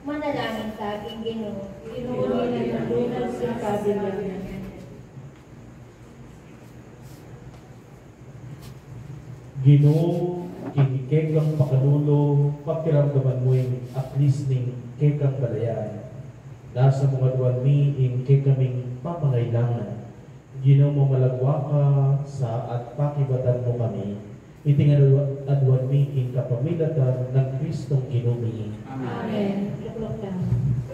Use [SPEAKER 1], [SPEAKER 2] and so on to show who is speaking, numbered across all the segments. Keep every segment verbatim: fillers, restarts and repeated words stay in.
[SPEAKER 1] Manalangin sa ating Ginoo. Ginoo na nandunal sa kabilang.
[SPEAKER 2] Ginoo, kinikekang pakalulo, pakiramdaman mo yung at least ning kekang kalayaan. Nasa mga duwan mi, in kekaming pamangailangan. Ginoo mo malagwa ka sa at pakibatan mo kami. Iting aduan mi, in kapamilatan ng Kristong Ginoo.
[SPEAKER 1] Amen. Tuklok lang.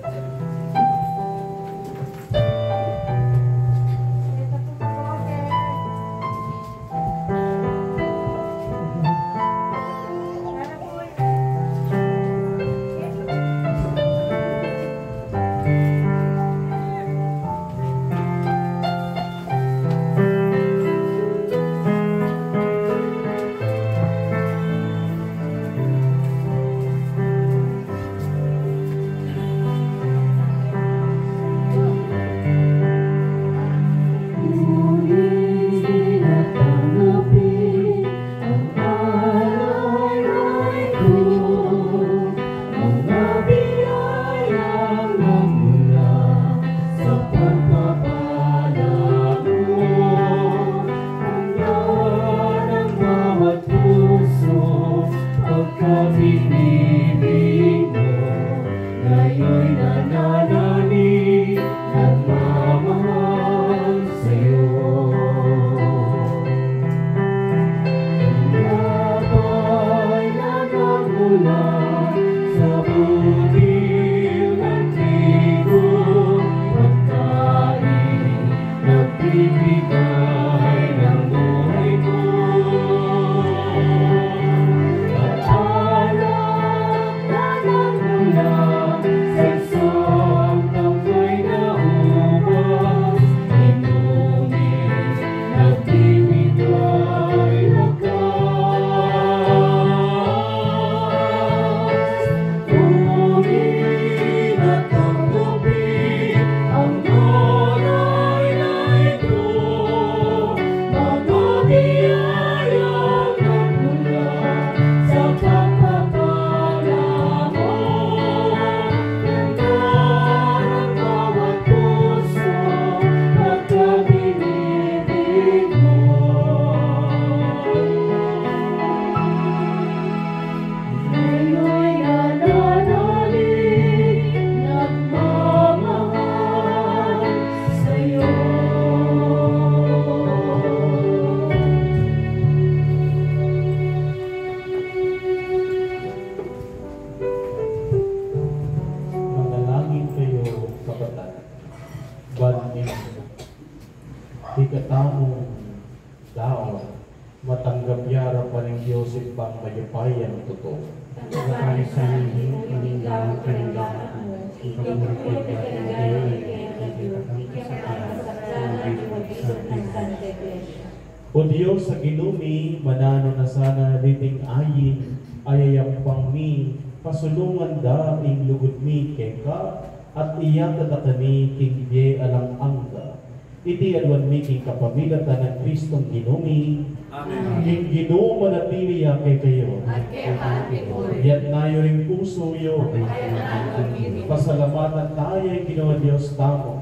[SPEAKER 2] O Diyos sa ginumi, manano na sana riting ayin, ayayak pang mi, pasulungan da ing lugod mi keka, at iyata da kami king biye alang angga. Iti aduan mi king kapamilatan ng Kristong ginumi. Amen. King Ginoo manatili ya kay kayo. Yat nayo ring puso yo. Pasalamatan tayo ang ginawa Diyos tamo.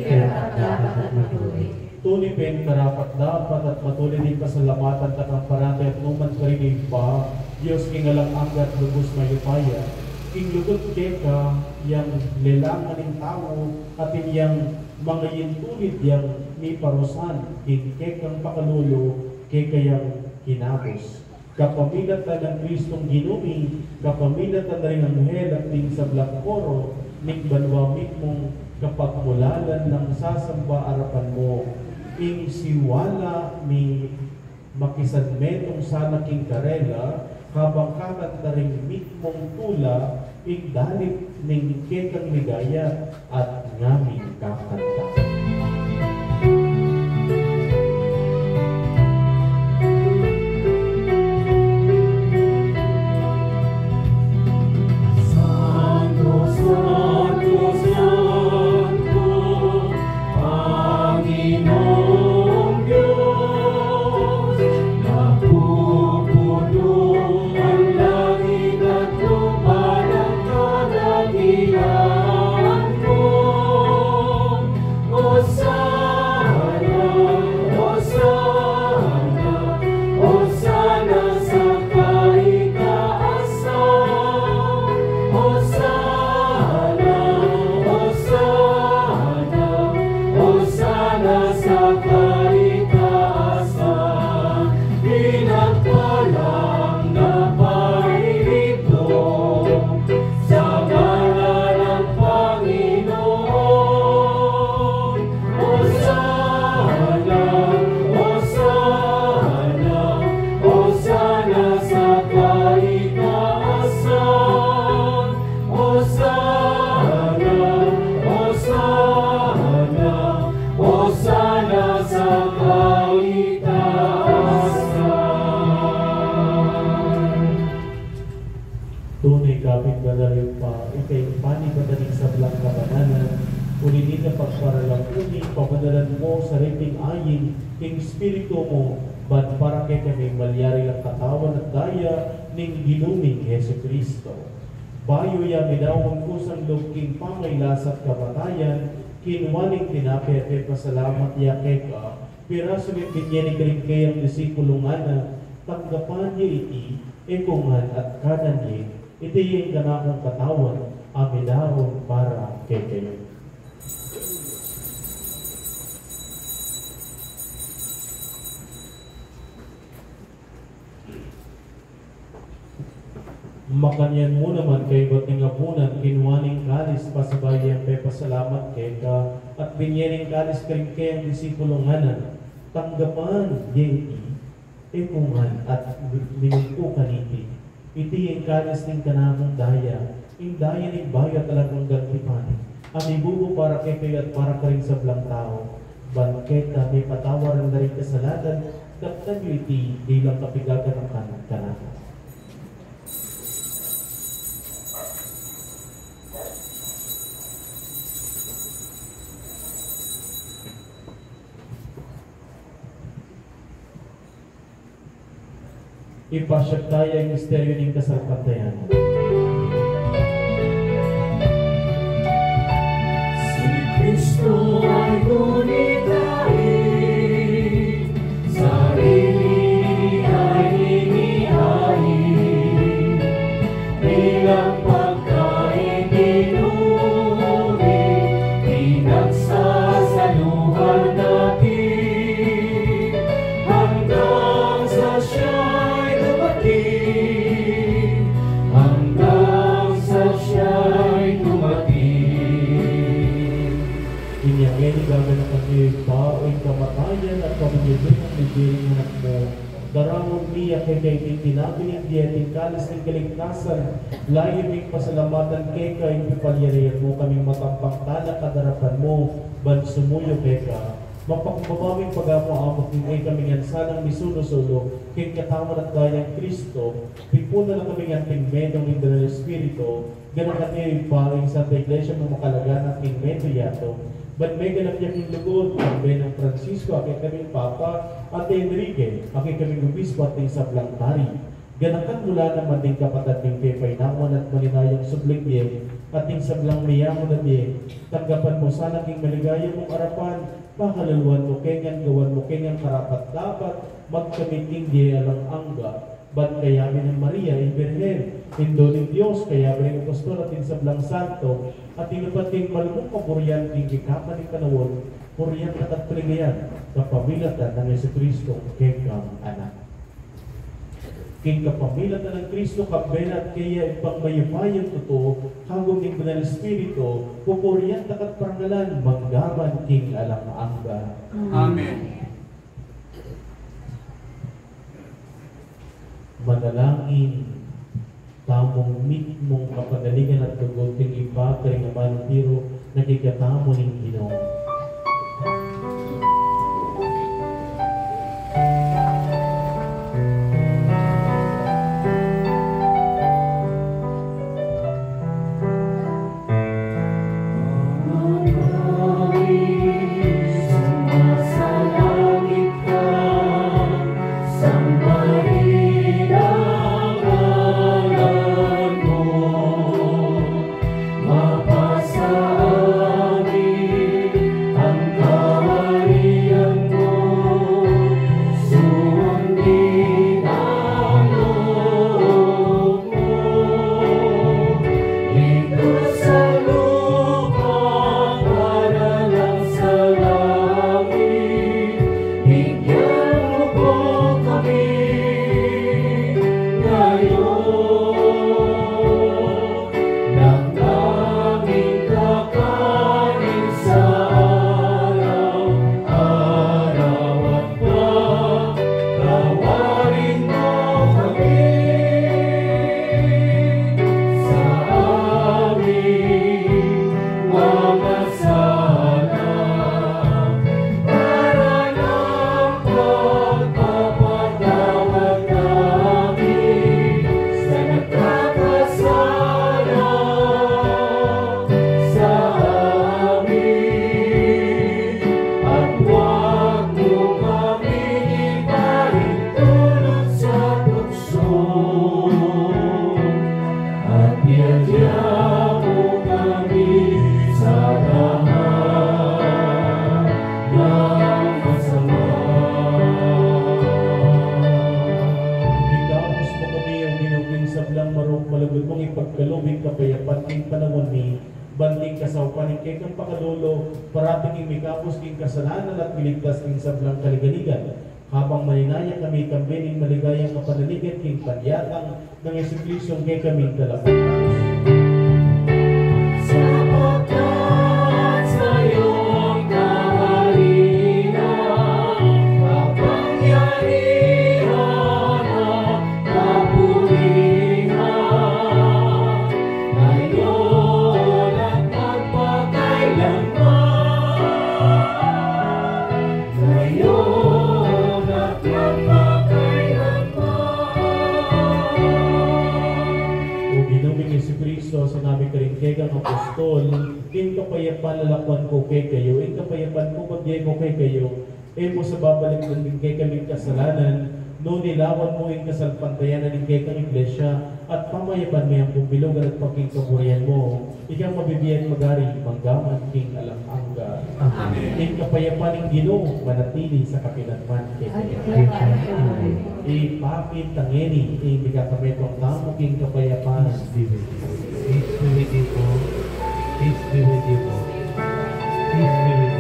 [SPEAKER 2] Tunipin karapat dapat at matuloy din pasalamatan ta kang parante at numan karinig pa Diyos kingalang anggat lubos mayupaya king lugot keka yang lelangan ng tao at yang mga yintulid yang ni parusan king kekang pakalulo kekayang kinabos kapamilatan ng Kristong ginumi kapamilatan na rin ang hel at ting sa blakoro ning banwamit mong kapagmulalan ng sasamba arapan mo ing siwala ni makisadmetong sana king karela kabangkamat na rin mitmong tula ing dalit ning kekang ligaya at ngamin kakanta.
[SPEAKER 3] Ila
[SPEAKER 2] pabadalan mo sa riting ayin, king spirito mo, ban para kay kami malyari ang katawan at daya ning ginuming Yesu Kristo. Bayo ya minawang kusang lugking pangailasat kamatayan, kinwaning tinapi at pasalamat ya kay ka, piraso ni pinyanig rin kayang disipulo nga na, tanggapan niya iti, ikungan at kanan niya, iti yung ganakong katawan, aminahon para kay kayo. Makanyan mo naman kay bating apunan, kinwaning kalis pasabayang kay pasalamat kay ka, at binyaning kalis kay kayang disipulong hanan, tanggapan yeti, ikungan at linugpukan iti, iti yung kalis ng kanamong daya, yung daya ng baya talagang gantipan, ang ibubo para kay kayo at para ka rin sa blang tao, banket na may patawaran na rin kasalanan, kaptan nyo iti, di lang kapigagan ng kanan kanan. Ipasyag tayo ang misteryo ng kasalpatayan.
[SPEAKER 3] Si Kristo ay gunitahin, sarili ay inihain, bilang pagkain dinuri, pinagsasaluhan natin, hanggang sa siya'y dumating, hanggang sa siya'y dumating.
[SPEAKER 2] Inyangin gagan ang kanyang pao'y kamatayan at kamanyabing ang libiring anak mo. Darangong niya kay kay tinapin ang diyating kalis ng kaligtasan, layo ng pasalamatan kay ka, yung pipalyarihan mo kaming matampang tala kadarapan mo, ban sumuyo kay ka. Mapakmamaming pag-apaamot ng ay kaming ansanang misuno-sulo, kay katawan at dayang Kristo, pipuna na kaming anting medong ng Danal Espiritu, ganang kanyang paring Santa Iglesia mo makalagan at king medo yato. But may ganap niya king lugod, ang Benang Francisco, aking kaming Papa, at Enrique, aking kaming Obispo at sa Blangtari. Ganakan mula naman din kapatid ng Pepay Naman at malinayang subling diye, at ting sablang miyamon na diye, tanggapan mo sana king maligaya mong arapan, pakaluluan mo kenyan, gawan mo kenyan karapat dapat, magkamiting diye alang angga, ba't kayamin ng Maria, Iberhen, Indo ng Diyos, kayamin ng Apostol at sablang Santo, at inupating malumong kapuryan, ting ikapan ng kanawon, puryan at at paligayan, kapamilatan ng Yesu Kristo, kekang anak. King kapamilatan ng Kristo, kabenat kaya ipang mayupayang totoo, hanggang ng Banal Espiritu, pupuryan takat parangalan, manggaman king alam angga.
[SPEAKER 3] Amen.
[SPEAKER 2] Manalangin, tamong mitmong kapagalingan at tuguting iba, karing naman tiro, nagikatamo ng Ginoo.
[SPEAKER 3] Mapasa amin
[SPEAKER 2] kapayapan king panahon ni banting kasaupanin kay kang pakalulo, parating king mikapos king kasalanan at miligtas king sablang kaligaligan. Habang malinaya kami kambining maligayang kapanaligan king panyatang ng Jesucristo kay kaming kalapatan.
[SPEAKER 3] Sapagkat sa iyong kaharian, kapangyarihan at kapulihan, ngayon at magpakailanman, ngayon at magpakailanman.
[SPEAKER 2] O Ginoong Jesucristo, sinabi ka rin kay kang apostol, in kapayapan lalakwan ko kay kayo, in kapayapan ko magyan ko kay kayo, e mo sa babalik ng din kay kaming kasalanan, no nilawan mo in kasalpantayan na din kay kang iglesia, at pamayapan mo yung pumbilogan at pagkingkaburian mo, ikaw mabibiyan magari, manggaman king alang-angga.
[SPEAKER 3] Amen.
[SPEAKER 2] In kapayapan ng Ginoo, manatili sa kapilanman kay kayo. Ipapit tangeni, ibigay kami itong tamo king kapayapan.
[SPEAKER 3] Peace be with you po. Peace be with you po. Peace be with you.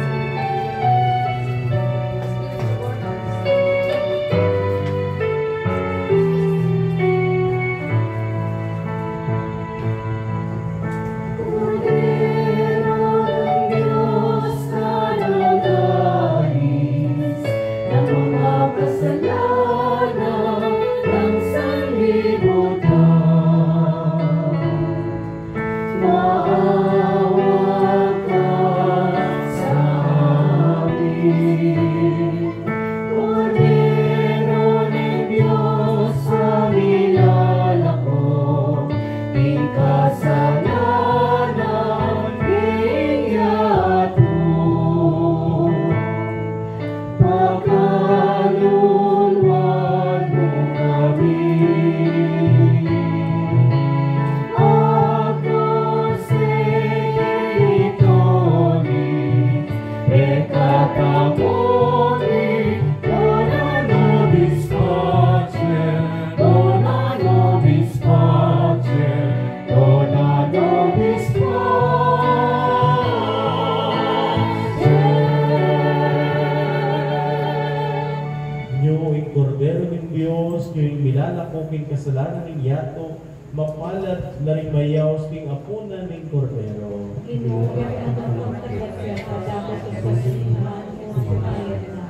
[SPEAKER 1] Kordero ng Diyos na naghalis ng mga kasalanan ng sanlibutan. Maawa ka sa amin. Kordero ng Diyos na nilalako, di kasalanan iyato. Pagkaluluan mo kami. Agnus Dei Domini, peccata mundi, dona nobis pacem, dona nobis pacem, dona nobis pacem.
[SPEAKER 2] Nyo ang kordero ng Diyos, nyo yung milalako king kasalanan ng yato, mapalat na rin mayaw king apunan ng kordero.
[SPEAKER 1] Ginoo, ang pagpagkat siya sa dapat ang kasalanan mo ang bayad na.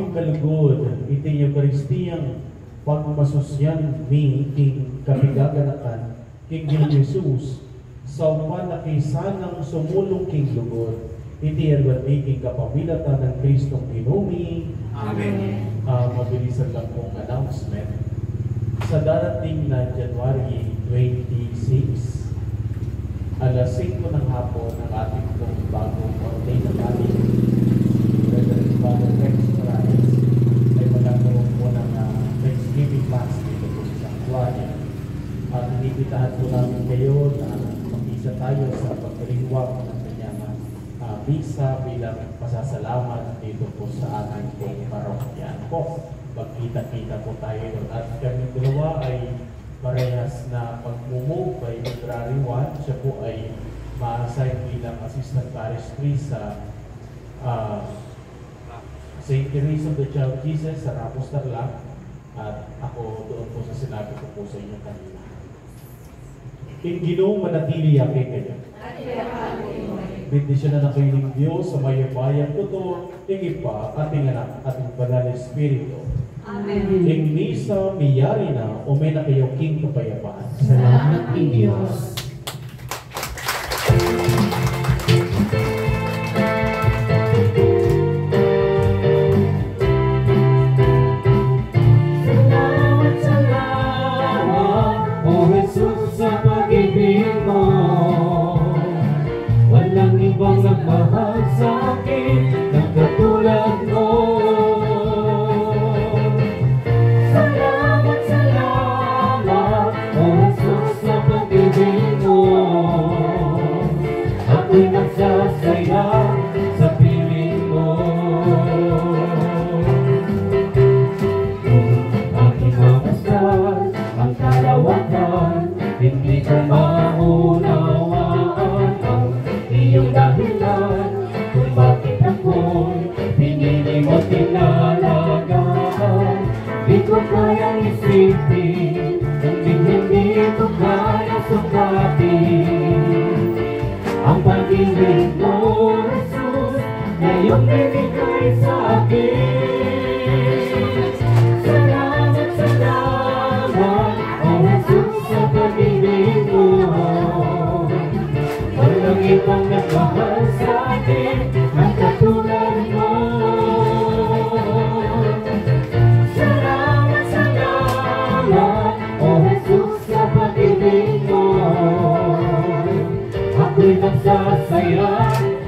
[SPEAKER 2] Amoy kalugod, iti Eucharistiyang pagmasusyan mi king kapigaganakan, king Ginoong Jesus, sa uman na kisanang sumulong king lugod, iti alwan mi king kapamilatan ng Kristong Ginoomi.
[SPEAKER 4] Amen.
[SPEAKER 2] Uh, mabilisan lang pong announcement. Sa darating na January twenty-six, alas singko ng hapon, ang ating pong bagong ordained na natin, Reverend Father Rex Morales, ay magkakaroon po ng uh, Thanksgiving Mass dito po sa Sanctuary. At inibitahan po namin kayo na mag-isa tayo sa pagkaliwag ng kanyang uh, misa bilang pasasalamat dito po sa ating pong parokyan po. Magkita-kita po tayo doon. At kami dalawa ay parehas na pag-move by February first. Siya po ay ma-assign bilang Assistant Parish Priest sa uh, Saint Teresa of the Child Jesus sa Ramos Tarlac. At ako doon po sa sinabi ko po sa inyo kanina. In Ginoong manatili yake kayo. Bendisyon na na kayo ng Diyos sa mayabayang totoo, tingin pa ating anak, ating banal na Espiritu.
[SPEAKER 1] Amen.
[SPEAKER 2] Ing misa miyari na, umay na kayo king kapayapaan.
[SPEAKER 1] Salamat ng Diyos.
[SPEAKER 3] Salamat, salamat, O Jesus, sa pag-ibig mo. Walang ibang nagmahal sa akin na katulad mo. Salamat, salamat, O Jesus, sa pag-ibig mo. Ako'y nagsasaya sa piling mo. Aking mamasdan ang kalawakan, hindi ko maunawaan ang iyong dahilan kung bakit ako'y pinili mo tinalagaan. Di ko kayang isipin, hindi hindi ko kaya sukatin ang pag-ibig mo, Jesus, na iyong binigay sa akin. Salamat, salamat, O Jesus, sa pag-ibig mo. Walang ibang nagmahal sa akin ang katulad mo. Salamat, salamat, O Jesus, sa pag-ibig mo. Ako'y nagsasaya